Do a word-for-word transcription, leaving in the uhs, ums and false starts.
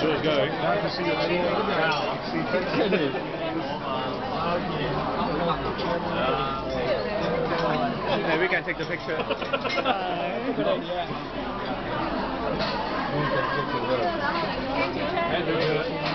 Sure go. Nice to see you. Hey, we can take the picture. Good idea.